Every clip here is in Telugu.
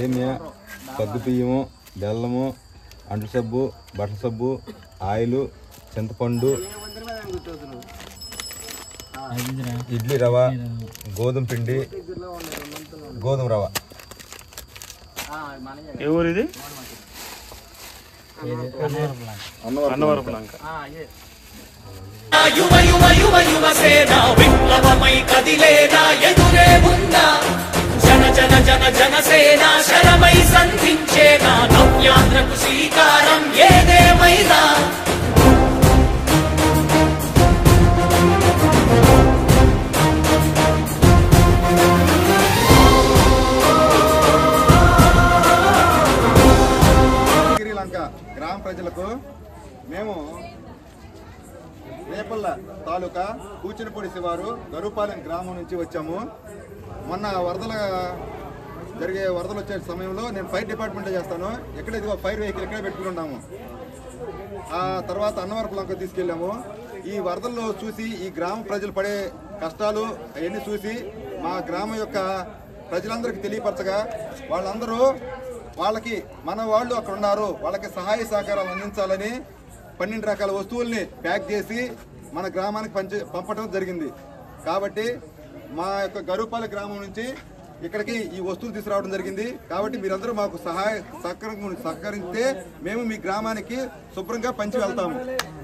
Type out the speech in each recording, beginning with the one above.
సేమియా, సగ్గుబియ్యము, బెల్లము, అంట్ల సబ్బు, బట్టల సబ్బు, ఆయిల్, చింతపండు, ఇడ్లీ రవ, గోధుమ పిండి, గోధుమ రవ. ఏ ఊరు ఇది? అన్నవరపు లంక. యువ యువ యువ యువ సేన విప్లవమై కదిలేనా ఎదురే ఉందా జన జన జన జనసేన శరమై సంధించేనా నవ్యాంధ్రకు శ్రీకారం ఏదేమైనా లంక గ్రామ ప్రజలకు మేము రేపల్ల తాలూకా కూచినపూడి శివారు గరుపాలెం గ్రామం నుంచి వచ్చాము. మొన్న వరదలు వచ్చే సమయంలో నేను ఫైర్ డిపార్ట్మెంట్ చేస్తాను. ఎక్కడ ఇదిగో ఫైర్ వెహికల్ ఇక్కడే పెట్టుకున్నాము. ఆ తర్వాత అన్నవరపు లంక తీసుకెళ్ళాము. ఈ వరదల్లో చూసి ఈ గ్రామ ప్రజలు పడే కష్టాలు అవన్నీ చూసి మా గ్రామం యొక్క ప్రజలందరికీ తెలియపరచగా వాళ్ళకి మన వాళ్ళు అక్కడ ఉన్నారు, వాళ్ళకి సహాయ సహకారాలు అందించాలని 12 రకాల వస్తువుల్ని ప్యాక్ చేసి మన గ్రామానికి పంపడం జరిగింది. కాబట్టి మా యొక్క గరుపాలెం గ్రామం నుంచి ఇక్కడికి ఈ వస్తువులు తీసుకురావడం జరిగింది. కాబట్టి మీరందరూ మాకు సహకరిస్తే మేము మీ గ్రామానికి శుభ్రంగా పంచి వెళ్తాము.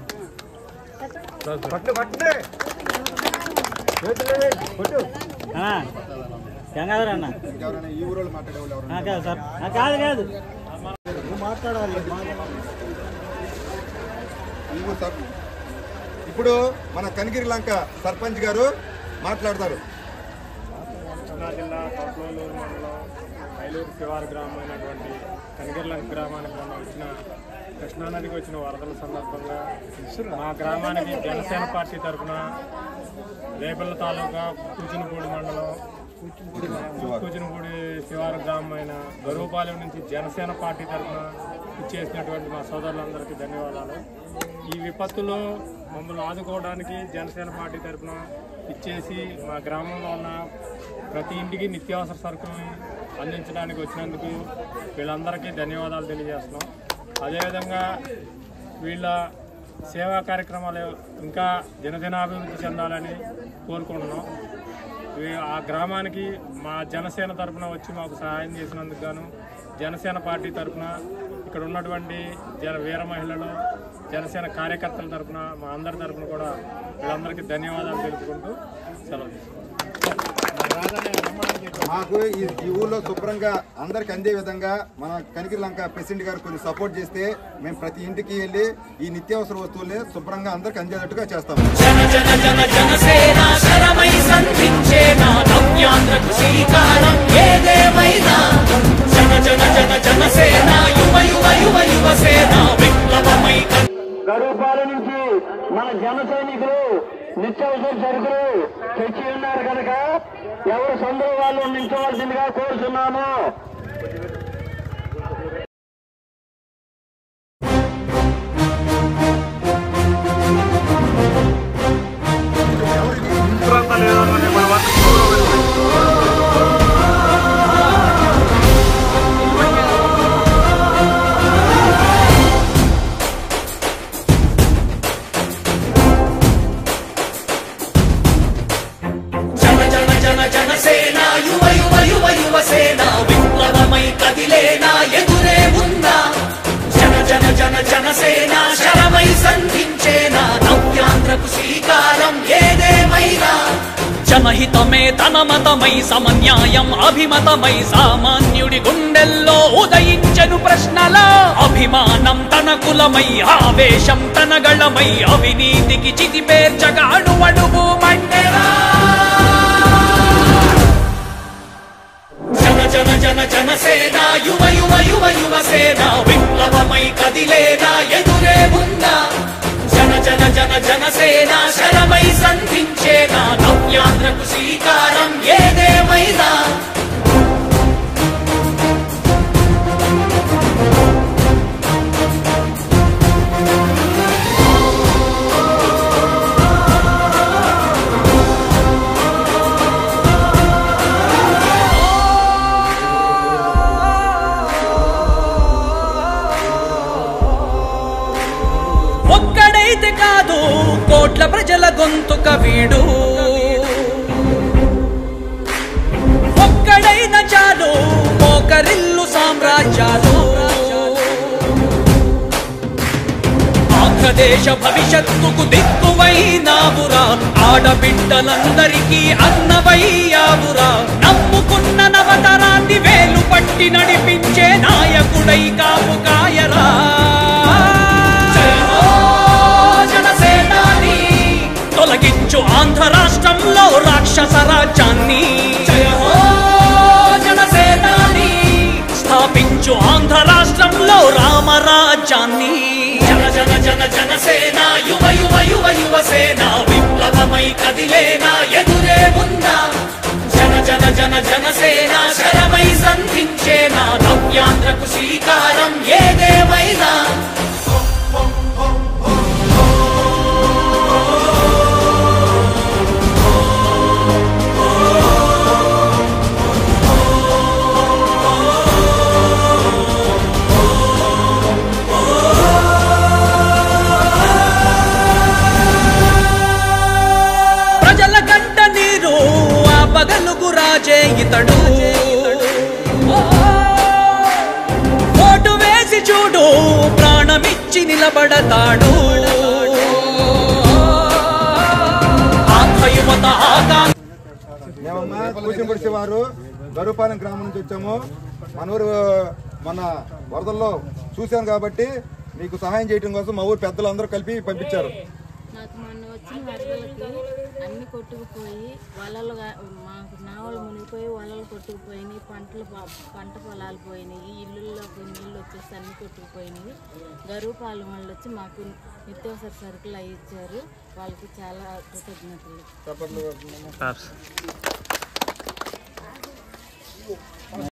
ఈ ఊరోళ్ళు మాట్లాడేవాళ్ళు ఇప్పుడు మన కనిగిరి లంక సర్పంచ్ గారు మాట్లాడతారు. కృష్ణా జిల్లా తోటలూరు మండలం ఐలూరు శివారు గ్రామమైనటువంటి కనిగిరి లంక గ్రామానికి కృష్ణానదికి వచ్చిన వరదల సందర్భంగా మా గ్రామానికి జనసేన పార్టీ తరఫున రేపల్ల తాలూకా కూచినపూడి మండలం కూచినపూడి శివారు గ్రామమైన గరుపాలెం నుంచి జనసేన పార్టీ తరఫున ఇచ్చేసినటువంటి మా సోదరులందరికీ ధన్యవాదాలు. ఈ విపత్తులో మమ్మల్ని ఆదుకోవడానికి జనసేన పార్టీ తరఫున ఇచ్చేసి మా గ్రామంలో ఉన్న ప్రతి ఇంటికి నిత్యావసర సరుకులు అందించడానికి వచ్చినందుకు వీళ్ళందరికీ ధన్యవాదాలు తెలియజేస్తున్నాం. అదేవిధంగా వీళ్ళ సేవా కార్యక్రమాలు ఇంకా దినదినాభివృద్ధి చెందాలని కోరుకుంటున్నాం. ఆ గ్రామానికి మా జనసేన తరఫున వచ్చి మాకు సహాయం చేసినందుకు గాను జనసేన పార్టీ తరఫున ఇక్కడ ఉన్నటువంటి వీర మహిళలు జనసేన కార్యకర్తల తరఫున మా అందరి తరఫున కూడా వీళ్ళందరికీ ధన్యవాదాలు తెలుపుకుంటూ సెలవు మాకు ఈ ఊళ్ళో శుభ్రంగా అందరికి అందే విధంగా మన కనిగిరి లంక ప్రెసిడెంట్ గారు కొన్ని సపోర్ట్ చేస్తే మేము ప్రతి ఇంటికి వెళ్ళి ఈ నిత్యావసర వస్తువుల్ని శుభ్రంగా అందరికి అందేటట్టుగా చేస్తాము. గరుపాలెం నుంచి మన జన సైనికులు నిత్యావసర సరుకులు తెచ్చి ఉన్నారు కనుక ఎవరు సొందర వాళ్ళు నించవలసిందిగా కోరుతున్నాము. జనసేన యువ యువ యువ యువ సేన విప్లవమై కదిలేనా ఎదురే ఉందా జన జన జన జనసేన శరమై సంధించేనా నవ్యాంధ్రకు శ్రీకారం ఏదేమైనా జనహితమే తన మతమై సమన్యాయం అభిమతమై సామాన్యుడి గుండెల్లో ఉదయించెను ప్రశ్నల అభిమానం తన కులమై ఆవేశం తన గళమై అవినీతికి చితిపేర్చగా అణువణువు మండెరా జన జన జనసేన యువ యువ యువ యువ సేన విప్లవమై కదిలేనా ఎదురే ఉందా జన జన జన జనసేన శరమై సంధించేనా నవ్యాంధ్రకు శ్రీకారం ఏదేమైనా వీడు ఒక్కడైన చాలు మోకరిల్లు సామ్రాజ్యాలు ఆంధ్రదేశ భవిష్యత్తుకు దిక్కువైనావురా ఆడబిడ్డలందరికీ అన్నవయ్యావురా నమ్ముకున్న నవతరాన్ని వేలు పట్టి నడిపించే నాయకుడై కాపు కాయరా జనసేనాని తొలగించు ఆంధ్ర రాష్ట్రంలో రాక్షస రాజ్యాన్ని జనసేనాని స్థాపించు ఆంధ్ర రాష్ట్రంలో రామరాజ్యాన్ని జన జన జన జనసేన యువ యువ యువ యువసేన విప్లవమై కదిలేనా ఎదురే ఉందా జన జన జన జనసేన శరమై సంధించేనా నవ్యాంధ్రకు శ్రీకారం ఏదేమైనా ఇతడు ఓటు వేసి చూడు ప్రాణమిచ్చి నిలబడతాడు మేమమ్మా కూచిపూడి శివారు గరుపాలెం గ్రామం నుంచి వచ్చాము. మన ఊరు మన వరదల్లో చూశాను కాబట్టి మీకు సహాయం చేయడం కోసం మా ఊరు పెద్దలందరూ కలిపి పంపించారు. నాకు మొన్న వచ్చిన వరదలకి అన్ని కొట్టుకుపోయి వలలు మాకు నావలు మునిగిపోయి వలలు కొట్టుకుపోయినాయి, పంట పొలాలు పోయినాయి, ఇళ్ళల్లోకి నీళ్ళు వచ్చేసి అన్ని కొట్టుకుపోయినాయి. గరుపాలెం వాళ్ళు వచ్చి మాకు నిత్యావసర సరుకులు అవి ఇచ్చారు. వాళ్ళకి చాలా కృతజ్ఞతలు.